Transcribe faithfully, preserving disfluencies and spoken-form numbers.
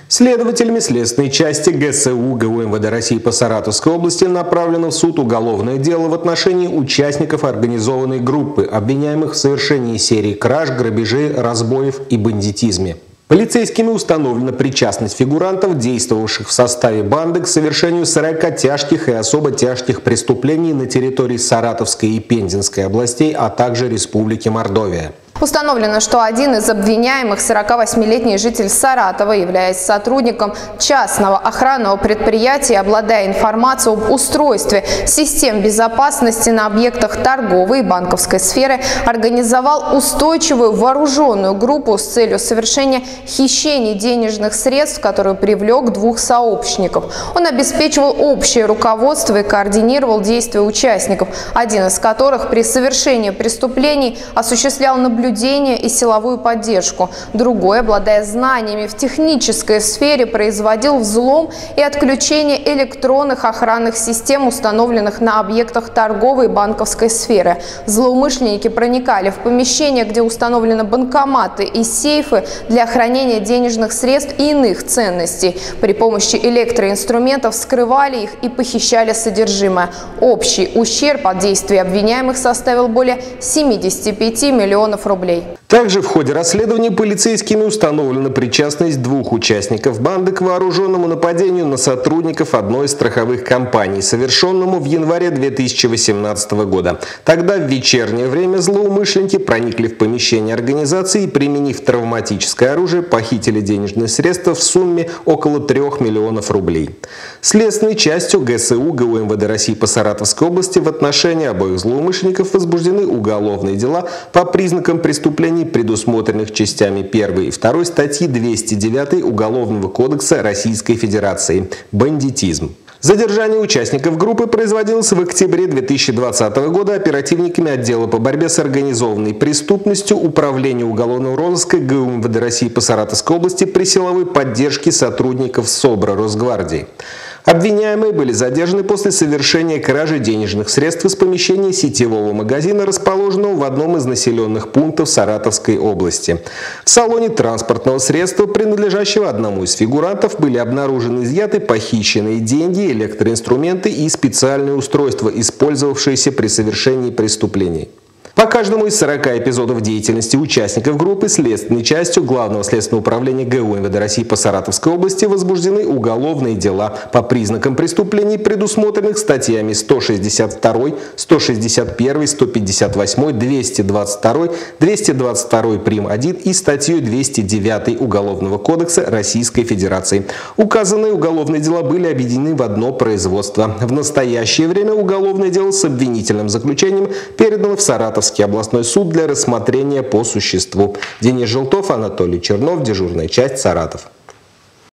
Следователями следственной части ГСУ ГУ МВД России по Саратовской области направлено в суд уголовное дело в отношении участников организованной группы, обвиняемых в совершении серии краж, грабежей, разбоев и бандитизме. Полицейскими установлена причастность фигурантов, действовавших в составе банды, к совершению сорока тяжких и особо тяжких преступлений на территории Саратовской и Пензенской областей, а также Республики Мордовия. Установлено, что один из обвиняемых, сорокавосьмилетний житель Саратова, являясь сотрудником частного охранного предприятия, обладая информацией об устройстве систем безопасности на объектах торговой и банковской сферы, организовал устойчивую вооруженную группу с целью совершения хищений денежных средств, которую привлек двух сообщников. Он обеспечивал общее руководство и координировал действия участников, один из которых при совершении преступлений осуществлял наблюдение и силовую поддержку. Другой, обладая знаниями в технической сфере, производил взлом и отключение электронных охранных систем, установленных на объектах торговой и банковской сферы. Злоумышленники проникали в помещения, где установлены банкоматы и сейфы для хранения денежных средств и иных ценностей. При помощи электроинструментов скрывали их и похищали содержимое. Общий ущерб от действий обвиняемых составил более семидесяти пяти миллионов рублей. Также в ходе расследования полицейскими установлена причастность двух участников банды к вооруженному нападению на сотрудников одной из страховых компаний, совершенному в январе две тысячи восемнадцатого года. Тогда в вечернее время злоумышленники проникли в помещение организации и, применив травматическое оружие, похитили денежные средства в сумме около трех миллионов рублей. Следственной частью ГСУ ГУ МВД России по Саратовской области в отношении обоих злоумышленников возбуждены уголовные дела по признакам преступлений, предусмотренных частями первой и второй статьи двести девятой Уголовного кодекса Российской Федерации «Бандитизм». Задержание участников группы производилось в октябре две тысячи двадцатого года оперативниками отдела по борьбе с организованной преступностью Управления уголовного розыска ГУ МВД России по Саратовской области при силовой поддержке сотрудников СОБРа Росгвардии. Обвиняемые были задержаны после совершения кражи денежных средств из помещения сетевого магазина, расположенного в одном из населенных пунктов Саратовской области. В салоне транспортного средства, принадлежащего одному из фигурантов, были обнаружены изъяты похищенные деньги, электроинструменты и специальные устройства, использовавшиеся при совершении преступлений. По каждому из сорока эпизодов деятельности участников группы следственной частью Главного следственного управления ГУ МВД России по Саратовской области возбуждены уголовные дела по признакам преступлений, предусмотренных статьями сто шестьдесят второй, сто шестьдесят первой, сто пятьдесят восьмой, двести двадцать второй, двести двадцать второй прим. один и статьей двести девятой Уголовного кодекса Российской Федерации. Указанные уголовные дела были объединены в одно производство. В настоящее время уголовное дело с обвинительным заключением передано в Саратовский областной суд для рассмотрения по существу. Денис Желтов, Анатолий Чернов, дежурная часть, Саратов.